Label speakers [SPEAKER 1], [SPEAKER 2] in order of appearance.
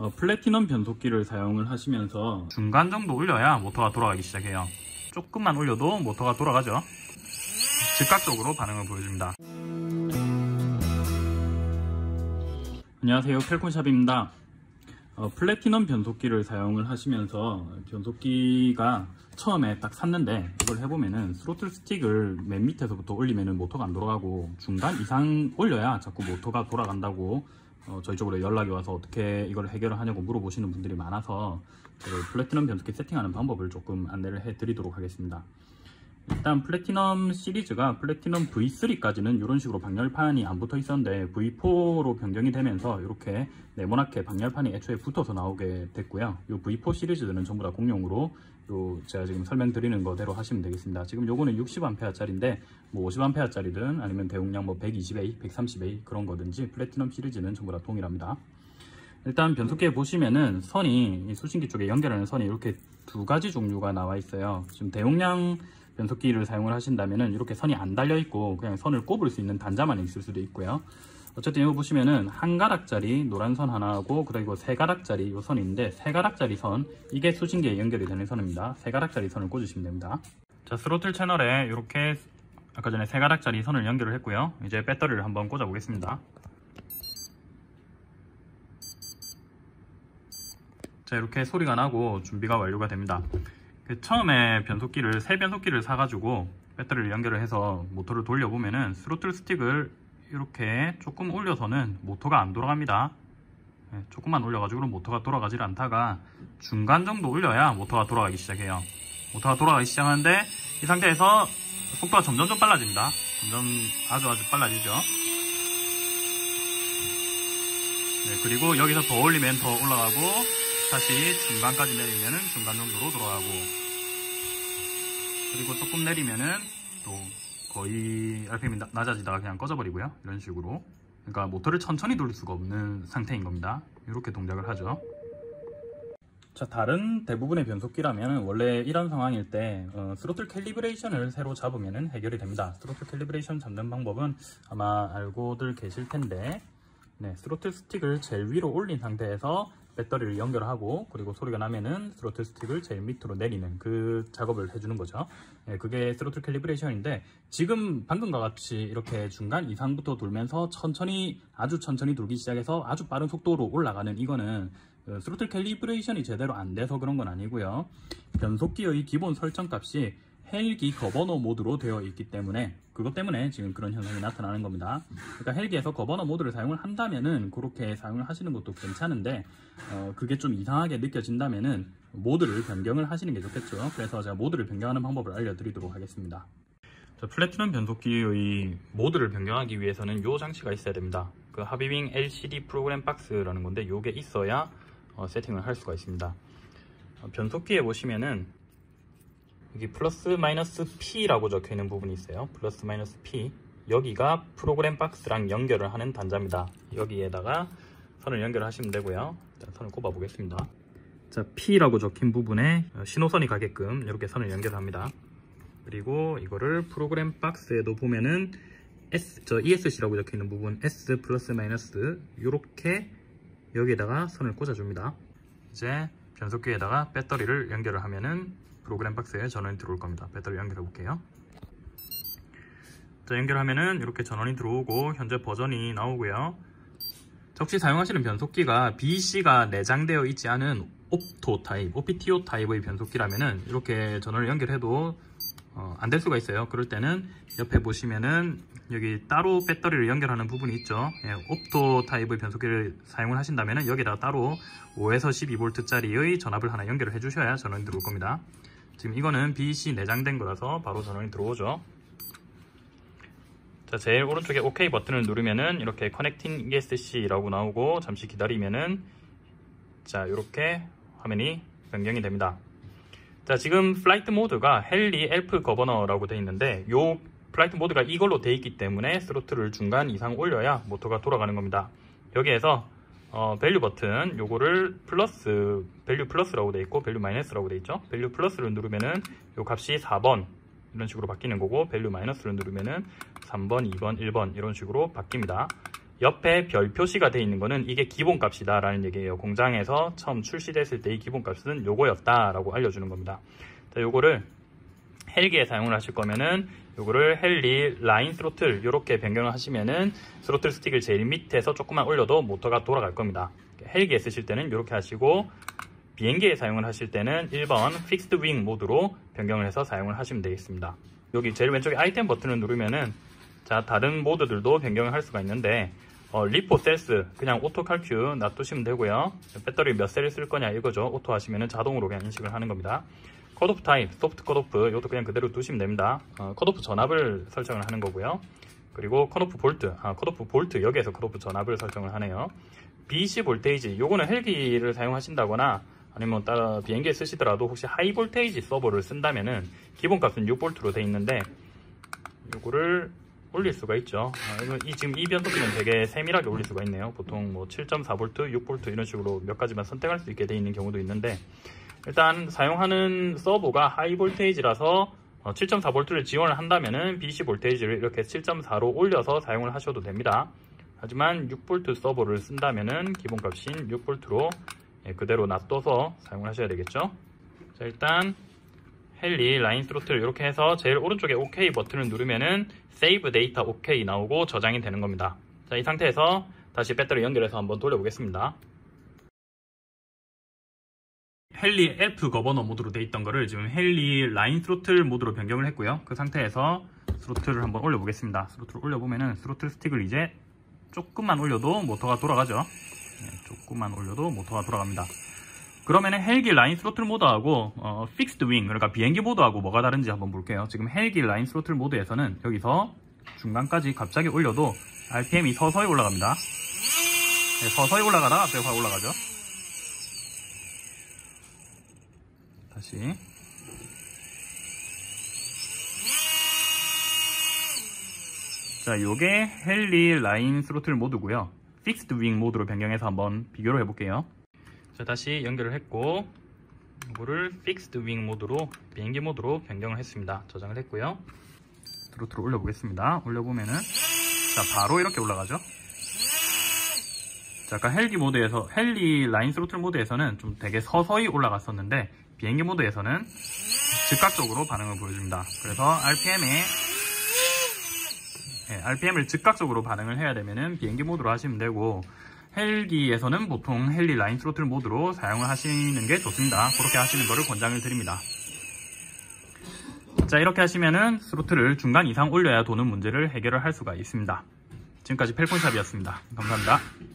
[SPEAKER 1] 플래티넘 변속기를 사용을 하시면서 중간 정도 올려야 모터가 돌아가기 시작해요. 조금만 올려도 모터가 돌아가죠. 즉각적으로 반응을 보여줍니다. 안녕하세요, 펠콘샵입니다. 플래티넘 변속기를 사용을 하시면서 변속기가 처음에 딱 샀는데 이걸 해보면은 스로틀 스틱을 맨 밑에서부터 올리면은 모터가 안 돌아가고 중간 이상 올려야 자꾸 모터가 돌아간다고 저희 쪽으로 연락이 와서 어떻게 이걸 해결을 하냐고 물어보시는 분들이 많아서 플래티넘 변속기 세팅하는 방법을 조금 안내를 해 드리도록 하겠습니다. 일단 플래티넘 시리즈가 플래티넘 V3까지는 이런 식으로 방열판이 안 붙어 있었는데 V4로 변경이 되면서 이렇게 네모나게 방열판이 애초에 붙어서 나오게 됐고요. 이 V4 시리즈들은 전부 다 공용으로 제가 지금 설명드리는 거대로 하시면 되겠습니다. 지금 요거는 60A 짜리인데 뭐 50A 짜리든 아니면 대용량 뭐 120A, 130A 그런 거든지 플래티넘 시리즈는 전부 다 동일합니다. 일단 변속기에 보시면은 선이 이 수신기 쪽에 연결하는 선이 이렇게 두 가지 종류가 나와 있어요. 지금 대용량 변속기를 사용을 하신다면은 이렇게 선이 안 달려 있고 그냥 선을 꼽을 수 있는 단자만 있을 수도 있고요. 어쨌든 이거 보시면은 한 가닥짜리 노란 선 하나하고 그리고 세 가닥짜리 이 선이 있는데 세 가닥짜리 선, 이게 수신기에 연결이 되는 선입니다. 세 가닥짜리 선을 꽂으시면 됩니다. 자, 스로틀 채널에 이렇게 아까 전에 세 가닥짜리 선을 연결을 했고요. 이제 배터리를 한번 꽂아 보겠습니다. 자, 이렇게 소리가 나고 준비가 완료가 됩니다. 처음에 새 변속기를 사가지고 배터리를 연결을 해서 모터를 돌려보면은 스로틀 스틱을 이렇게 조금 올려서는 모터가 안 돌아갑니다. 조금만 올려가지고 모터가 돌아가질 않다가 중간 정도 올려야 모터가 돌아가기 시작해요. 모터가 돌아가기 시작하는데 이 상태에서 속도가 점점 빨라집니다. 점점 아주 빨라지죠. 그리고 여기서 더 올리면 더 올라가고 다시 중간까지 내리면은 중간 정도로 돌아가고, 그리고 조금 내리면은 또 거의 RPM이 낮아지다가 그냥 꺼져버리고요. 이런 식으로. 그러니까 모터를 천천히 돌릴 수가 없는 상태인 겁니다. 이렇게 동작을 하죠. 자, 다른 대부분의 변속기라면 원래 이런 상황일 때 스로틀 캘리브레이션을 새로 잡으면 해결이 됩니다. 스로틀 캘리브레이션 잡는 방법은 아마 알고들 계실 텐데, 스로틀 스틱을 제일 위로 올린 상태에서 배터리를 연결하고 그리고 소리가 나면은 스로틀 스틱을 제일 밑으로 내리는 그 작업을 해주는 거죠. 그게 스로틀 캘리브레이션인데, 지금 방금과 같이 이렇게 중간 이상부터 돌면서 아주 천천히 돌기 시작해서 아주 빠른 속도로 올라가는 이거는 스로틀 캘리브레이션이 제대로 안 돼서 그런 건 아니고요. 변속기의 기본 설정 값이 헬기 거버너 모드로 되어 있기 때문에 그것 때문에 지금 그런 현상이 나타나는 겁니다. 그러니까 헬기에서 거버너 모드를 사용을 한다면은 그렇게 사용을 하시는 것도 괜찮은데 그게 좀 이상하게 느껴진다면은 모드를 변경을 하시는 게 좋겠죠. 그래서 제가 모드를 변경하는 방법을 알려드리도록 하겠습니다. 자, 플래티넘 변속기의 모드를 변경하기 위해서는 이 장치가 있어야 됩니다. 그 하비윙 LCD 프로그램 박스라는 건데 이게 있어야 세팅을 할 수가 있습니다. 변속기에 보시면은 여기 플러스 마이너스 P라고 적혀있는 부분이 있어요. 플러스 마이너스 P, 여기가 프로그램 박스랑 연결을 하는 단자입니다. 여기에다가 선을 연결하시면 되고요. 자, 선을 꼽아 보겠습니다. 자, P라고 적힌 부분에 신호선이 가게끔 이렇게 선을 연결합니다. 그리고 이거를 프로그램 박스에도 보면은 ESC라고 적혀있는 부분 S 플러스 마이너스 이렇게 여기에다가 선을 꽂아줍니다. 이제 변속기에다가 배터리를 연결을 하면은 프로그램 박스에 전원이 들어올 겁니다. 배터리 연결해 볼게요. 자, 연결하면은 이렇게 전원이 들어오고 현재 버전이 나오고요. 혹시 사용하시는 변속기가 BC가 내장되어 있지 않은 옵토 타입, OPTO 타입의 변속기라면은 이렇게 전원을 연결해도 안 될 수가 있어요. 그럴 때는 옆에 보시면은 여기 따로 배터리를 연결하는 부분이 있죠. 옵토 타입의 변속기를 사용을 하신다면은 여기다가 따로 5에서 12V 짜리의 전압을 하나 연결을 해주셔야 전원이 들어올 겁니다. 지금 이거는 BC 내장된 거라서 바로 전원이 들어오죠. 자, 제일 오른쪽에 OK 버튼을 누르면은 이렇게 커넥팅 ESC라고 나오고 잠시 기다리면은 자, 이렇게 화면이 변경이 됩니다. 자, 지금 플라이트 모드가 헬리 엘프 거버너라고 되어 있는데 요 플라이트 모드가 이걸로 되어 있기 때문에 스로틀을 중간 이상 올려야 모터가 돌아가는 겁니다. 여기에서 밸류 버튼 요거를 밸류 플러스라고 되어 있고 밸류 마이너스라고 되어 있죠. 밸류 플러스를 누르면은 요 값이 4번 이런 식으로 바뀌는 거고, 밸류 마이너스를 누르면은 3번, 2번, 1번 이런 식으로 바뀝니다. 옆에 별 표시가 되어 있는 거는 이게 기본값이다 라는 얘기예요. 공장에서 처음 출시됐을 때 이 기본값은 요거였다 라고 알려주는 겁니다. 자, 요거를 헬기에 사용을 하실 거면은 요거를 헬리 라인 스로틀 이렇게 변경을 하시면은 스로틀 스틱을 제일 밑에서 조금만 올려도 모터가 돌아갈 겁니다. 헬기에 쓰실 때는 이렇게 하시고, 비행기에 사용을 하실 때는 1번 픽스드 윙 모드로 변경을 해서 사용을 하시면 되겠습니다. 여기 제일 왼쪽에 아이템 버튼을 누르면은 자, 다른 모드들도 변경을 할 수가 있는데 리포 셀스 그냥 오토 칼큐 놔두시면 되고요. 배터리 몇 셀을 쓸 거냐 이거죠. 오토 하시면은 자동으로 그냥 인식을 하는 겁니다. 컷오프 타입, 소프트 컷오프 이것도 그냥 그대로 두시면 됩니다. 컷오프 전압을 설정을 하는 거고요. 그리고 컷오프 볼트, 컷오프 볼트 여기에서 컷오프 전압을 설정을 하네요. BC 볼테이지, 요거는 헬기를 사용하신다거나 아니면 따라 비행기에 쓰시더라도 혹시 하이 볼테이지 서버를 쓴다면은 기본값은 6V로 되어 있는데 요거를 올릴 수가 있죠. 지금 이 변속기는 되게 세밀하게 올릴 수가 있네요. 보통 뭐 7.4V, 6V 이런 식으로 몇 가지만 선택할 수 있게 되어 있는 경우도 있는데, 일단 사용하는 서버가 하이 볼테이지라서 7.4V를 지원을 한다면은 BC 볼테이지를 이렇게 7.4로 올려서 사용을 하셔도 됩니다. 하지만 6V 서버를 쓴다면은 기본값인 6V로 그대로 놔둬서 사용을 하셔야 되겠죠. 자, 일단 헬리 라인 스로틀 이렇게 해서 제일 오른쪽에 OK 버튼을 누르면은 세이브 데이터 OK 나오고 저장이 되는 겁니다. 자, 이 상태에서 다시 배터리 연결해서 한번 돌려보겠습니다. 헬리 엘프 거버너 모드로 되어 있던 거를 지금 헬리 라인 스로틀 모드로 변경을 했고요. 그 상태에서 스로틀을 한번 올려보겠습니다. 스로틀을 올려보면은 스로틀 스틱을 이제 조금만 올려도 모터가 돌아가죠. 조금만 올려도 모터가 돌아갑니다. 그러면은 헬기 라인 스로틀 모드하고 픽스드 윙, 그러니까 비행기 모드하고 뭐가 다른지 한번 볼게요. 지금 헬기 라인 스로틀 모드에서는 여기서 중간까지 갑자기 올려도 RPM이 서서히 올라갑니다. 네, 서서히 올라가다가 갑자기 확 올라가죠. 다시. 자, 요게 헬리 라인 스로틀 모드고요. 픽스드 윙 모드로 변경해서 한번 비교를 해볼게요. 자, 다시 연결을 했고 이거를 픽스드 윙 모드로 비행기 모드로 변경을 했습니다. 저장을 했고요. 스로틀을 올려보겠습니다. 올려보면은 자, 바로 이렇게 올라가죠. 자, 아까 헬리 라인 스로틀 모드에서는 좀 되게 서서히 올라갔었는데 비행기 모드에서는 즉각적으로 반응을 보여줍니다. 그래서 RPM을 즉각적으로 반응을 해야 되면은 비행기 모드로 하시면 되고, 헬기에서는 보통 헬리 라인 스로틀 모드로 사용을 하시는 게 좋습니다. 그렇게 하시는 거를 권장을 드립니다. 자, 이렇게 하시면은 스로틀을 중간 이상 올려야 도는 문제를 해결을 할 수가 있습니다. 지금까지 펠콘샵이었습니다. 감사합니다.